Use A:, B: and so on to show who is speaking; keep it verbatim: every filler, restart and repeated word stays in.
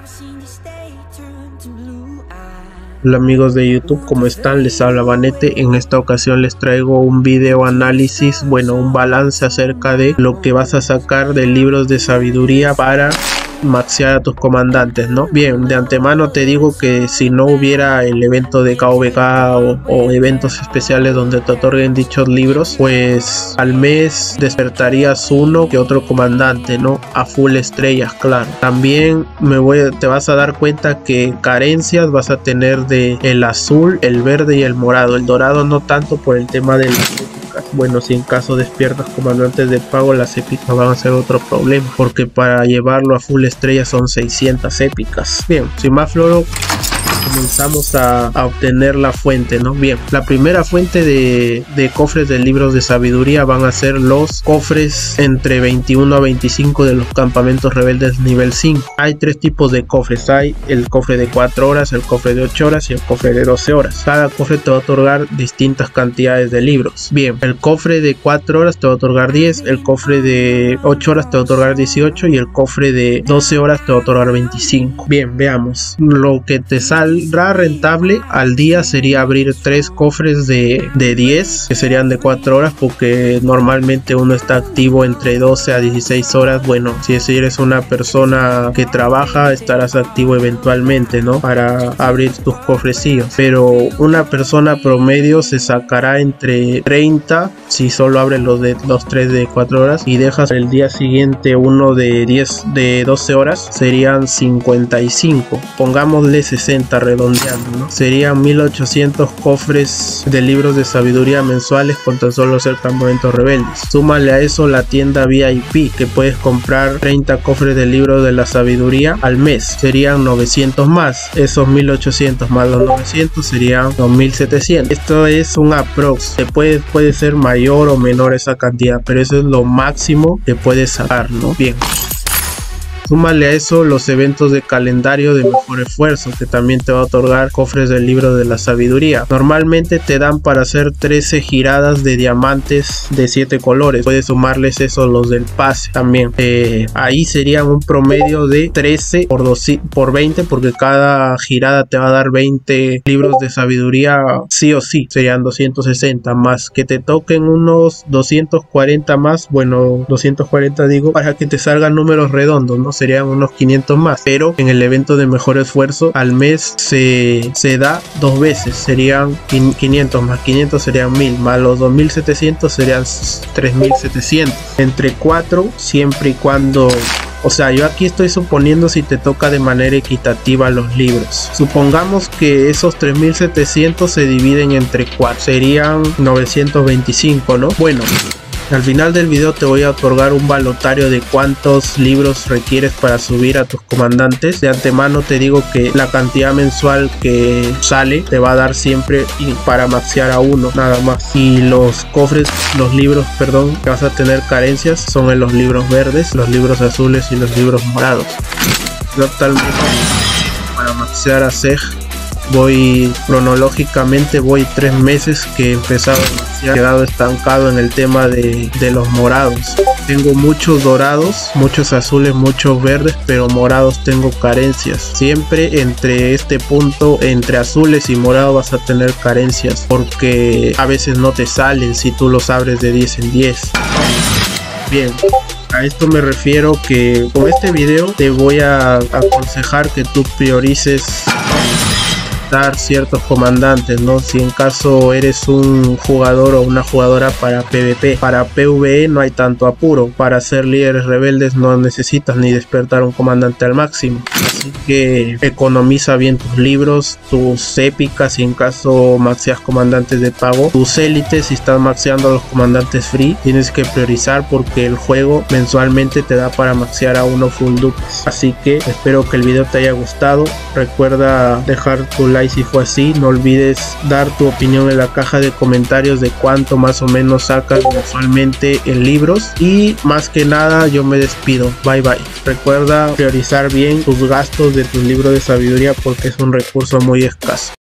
A: Hola amigos de YouTube, ¿cómo están? Les habla Vanete. En esta ocasión les traigo un video análisis, bueno, un balance acerca de lo que vas a sacar de libros de sabiduría para maxear a tus comandantes, ¿no? Bien, de antemano te digo que si no hubiera el evento de K V K o, o eventos especiales donde te otorguen dichos libros, pues al mes despertarías uno que otro comandante, ¿no? A full estrellas, claro. También me voy, te vas a dar cuenta que carencias vas a tener de el azul, el verde y el morado. El dorado no tanto por el tema de las épicas. Bueno, si en caso despiertas comandantes de pago, las épicas van a ser otro problema, porque para llevarlo a full estrella son seiscientas épicas. Bien, sin más floro, comenzamos a, a obtener la fuente, ¿no? Bien, la primera fuente de, de cofres de libros de sabiduría van a ser los cofres entre veintiuno a veinticinco de los campamentos rebeldes nivel cinco. Hay tres tipos de cofres: hay el cofre de cuatro horas, el cofre de ocho horas y el cofre de doce horas. Cada cofre te va a otorgar distintas cantidades de libros. Bien, el cofre de cuatro horas te va a otorgar diez, el cofre de ocho horas te va a otorgar dieciocho y el cofre de doce horas te va a otorgar veinticinco. Bien, veamos. Lo que te saldrá rentable al día sería abrir tres cofres de, de diez, que serían de cuatro horas, porque normalmente uno está activo entre doce a dieciséis horas. Bueno, si eres una persona que trabaja, estarás activo eventualmente, ¿no? Para abrir tus cofrecillos, pero una persona promedio se sacará entre treinta si solo abres los de los tres de cuatro horas y dejas el día siguiente uno de diez de doce horas, serían cincuenta y cinco. Pongámosle sesenta redondeando, ¿no? Serían mil ochocientos cofres de libros de sabiduría mensuales con tan solo ser campamentos rebeldes. Súmale a eso la tienda V I P, que puedes comprar treinta cofres de libros de la sabiduría al mes, serían novecientos más. Esos mil ochocientos más los novecientos serían dos mil setecientos. Esto es un aprox, te puede, puede ser mayor o menor esa cantidad, pero eso es lo máximo que puedes sacar, ¿no? Bien. Súmale a eso los eventos de calendario de mejor esfuerzo, que también te va a otorgar cofres del libro de la sabiduría. Normalmente te dan para hacer trece giradas de diamantes de siete colores. Puedes sumarles eso los del pase también. Eh, ahí serían un promedio de trece por, doce, por veinte, porque cada girada te va a dar veinte libros de sabiduría sí o sí. Serían doscientos sesenta, más que te toquen unos doscientos cuarenta más. Bueno, doscientos cuarenta digo, para que te salgan números redondos, ¿no? Serían unos quinientos más, pero en el evento de mejor esfuerzo al mes se, se da dos veces, serían quinientos más quinientos serían mil, más los dos mil setecientos serían tres mil setecientos, entre cuatro, siempre y cuando, o sea, yo aquí estoy suponiendo si te toca de manera equitativa los libros. Supongamos que esos tres mil setecientos se dividen entre cuatro, serían novecientos veinticinco, ¿no? Bueno, al final del video te voy a otorgar un balotario de cuántos libros requieres para subir a tus comandantes. De antemano te digo que la cantidad mensual que sale te va a dar siempre para maxear a uno, nada más. Y los cofres, los libros, perdón, que vas a tener carencias son en los libros verdes, los libros azules y los libros morados. Yo actualmente para maxear a Sej voy cronológicamente, voy tres meses que he empezado a he quedado estancado en el tema de, de los morados. Tengo muchos dorados, muchos azules, muchos verdes, pero morados tengo carencias. Siempre entre este punto, entre azules y morados, vas a tener carencias, porque a veces no te salen si tú los abres de diez en diez. Bien, a esto me refiero que con este video te voy a aconsejar que tú priorices dar ciertos comandantes, ¿no? Si en caso eres un jugador o una jugadora para PvP, para PvE no hay tanto apuro. Para ser líderes rebeldes no necesitas ni despertar un comandante al máximo, así que economiza bien tus libros, tus épicas si en caso maxeas comandantes de pago, tus élites si estás maxeando a los comandantes free. Tienes que priorizar porque el juego mensualmente te da para maxear a uno full dupes. Así que espero que el video te haya gustado. Recuerda dejar tu like si fue así, no olvides dar tu opinión en la caja de comentarios de cuánto más o menos sacas mensualmente en libros, y más que nada yo me despido, bye bye. Recuerda priorizar bien tus gastos de tus libros de sabiduría porque es un recurso muy escaso.